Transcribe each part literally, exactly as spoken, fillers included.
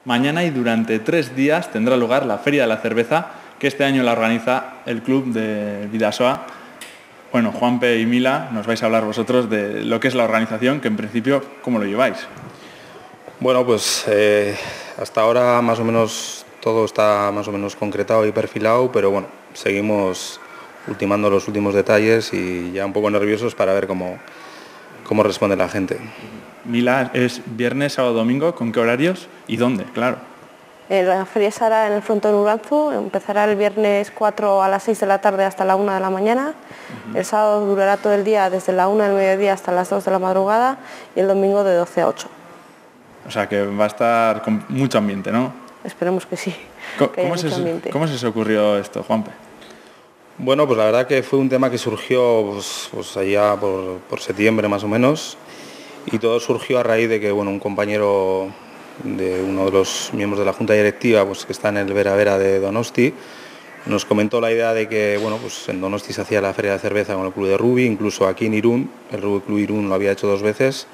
Mañana y durante tres días tendrá lugar la Feria de la Cerveza, que este año la organiza el Club de Bidasoa. Bueno, Juanpe y Mila, nos vais a hablar vosotros de lo que es la organización, que en principio, ¿cómo lo lleváis? Bueno, pues eh, hasta ahora más o menos todo está más o menos concretado y perfilado, pero bueno, seguimos ultimando los últimos detalles y ya un poco nerviosos para ver cómo, cómo responde la gente. Mila, ¿es viernes, sábado, domingo? ¿Con qué horarios? ¿Y dónde? Claro. La feria se hará en el frontón Uranzu, empezará el viernes cuatro a las seis de la tarde hasta la una de la mañana, uh-huh. El sábado durará todo el día desde la una del mediodía hasta las dos de la madrugada y el domingo de doce a ocho. O sea que va a estar con mucho ambiente, ¿no? Esperemos que sí. ¿Cómo, que ¿cómo, se, ¿Cómo se os ocurrió esto, Juanpe? Bueno, pues la verdad que fue un tema que surgió pues, pues allá por, por septiembre más o menos, y todo surgió a raíz de que bueno, un compañero de uno de los miembros de la Junta Directiva, pues que está en el Vera Vera de Donosti, nos comentó la idea de que bueno, pues en Donosti se hacía la feria de cerveza con el club de rugby, incluso aquí en Irún, el Rugby Club Irún lo había hecho dos veces,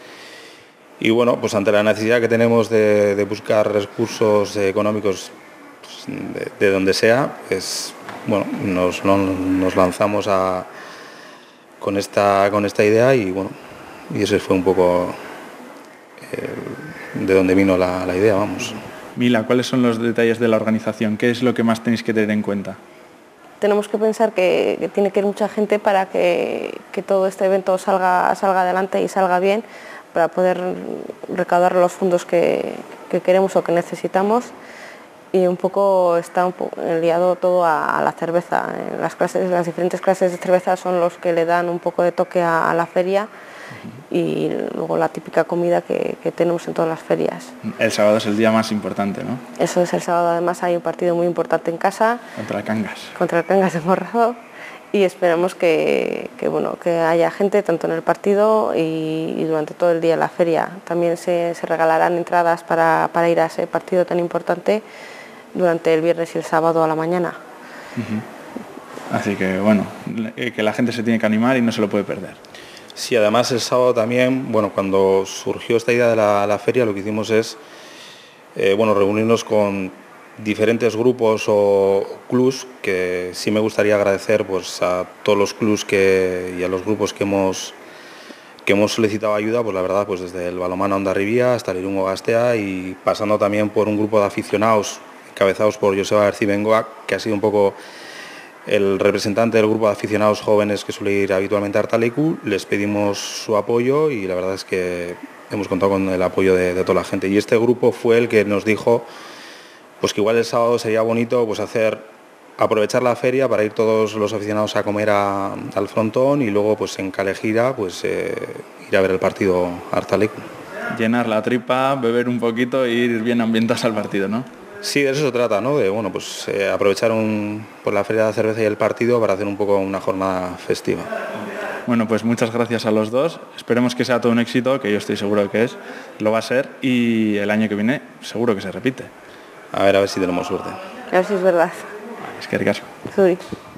y bueno, pues ante la necesidad que tenemos de, de buscar recursos económicos pues, de, de donde sea, pues bueno, nos, nos lanzamos a, con, esta, con esta idea y bueno, y ese fue un poco eh, de donde vino la, la idea, vamos. Mila, ¿cuáles son los detalles de la organización? ¿Qué es lo que más tenéis que tener en cuenta? Tenemos que pensar que, que tiene que ir mucha gente para que, que todo este evento salga, salga adelante y salga bien, para poder recaudar los fondos que, que queremos o que necesitamos. Y un poco está un poco liado todo a, a la cerveza. Las, clases, las diferentes clases de cerveza son los que le dan un poco de toque a, a la feria, uh-huh. Y luego la típica comida que, que tenemos en todas las ferias. El sábado es el día más importante, ¿no? Eso es, el sábado además hay un partido muy importante en casa. Contra el Cangas. Contra el Cangas de Morrado. Y esperamos que, que, bueno, que haya gente tanto en el partido y, y durante todo el día en la feria. También se, se regalarán entradas para, para ir a ese partido tan importante durante el viernes y el sábado a la mañana. Uh-huh. Así que bueno, que la gente se tiene que animar y no se lo puede perder. Sí, además el sábado también, bueno, cuando surgió esta idea de la, la feria, lo que hicimos es eh, bueno, reunirnos con diferentes grupos o clubs, que sí me gustaría agradecer pues a todos los clubs que, y a los grupos que hemos que hemos solicitado ayuda, pues la verdad, pues desde el balonmano Hondarribia hasta el Irungo Gaztea y pasando también por un grupo de aficionados encabezados por Joseba García Bengoa, que ha sido un poco el representante del grupo de aficionados jóvenes que suele ir habitualmente a Artalecu. Les pedimos su apoyo y la verdad es que hemos contado con el apoyo de, de toda la gente. Y este grupo fue el que nos dijo pues que igual el sábado sería bonito pues hacer, aprovechar la feria para ir todos los aficionados a comer a, al frontón y luego pues en Calejira pues eh, ir a ver el partido a Artalecu. Llenar la tripa, beber un poquito e ir bien ambientados al partido, ¿no? Sí, de eso se trata, ¿no? De bueno, pues eh, aprovechar un, pues, la feria de la cerveza y el partido para hacer un poco una jornada festiva. Bueno, pues muchas gracias a los dos. Esperemos que sea todo un éxito, que yo estoy seguro que es, lo va a ser, y el año que viene seguro que se repite. A ver, a ver si tenemos suerte. A ver si es verdad. Es que ricasco. Zuri.